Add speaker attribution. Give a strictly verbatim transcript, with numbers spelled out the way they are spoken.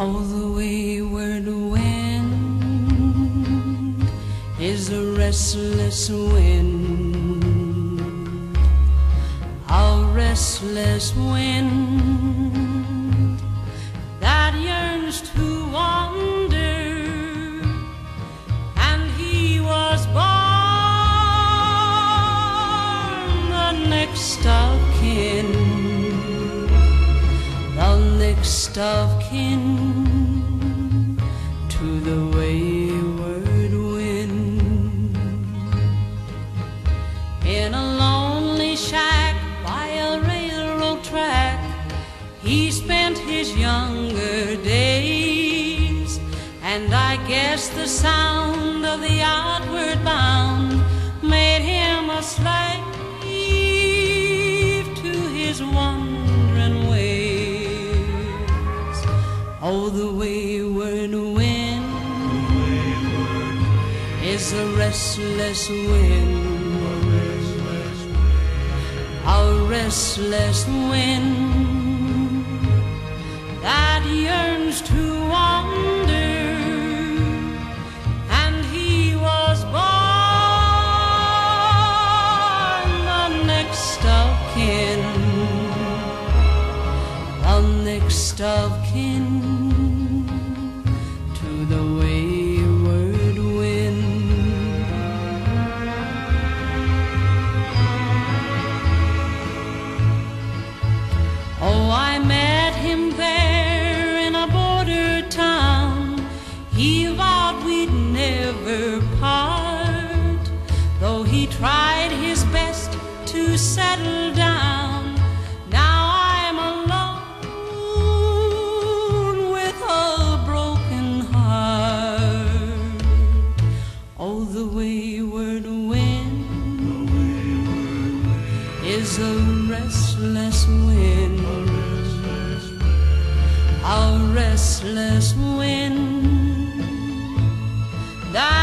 Speaker 1: Oh, the wayward wind is a restless wind, a restless wind that yearns to wander, and he was born the next of kin, the next of kin to the wayward wind. In a lonely shack by a railroad track, he spent his younger days, and I guess the sound of the outward bound made him a slave to his wandering ways. Oh, the wayward wind is a restless wind, a restless wind that yearns to wander, and he was born the next of kin, the next of kin to the wayward wind. Oh, I met him there in a border town. He vowed we'd never part, though he tried his best to settle down. Now I'm alone with a broken heart. Oh, the wayward wind is a restless wind, a restless wind that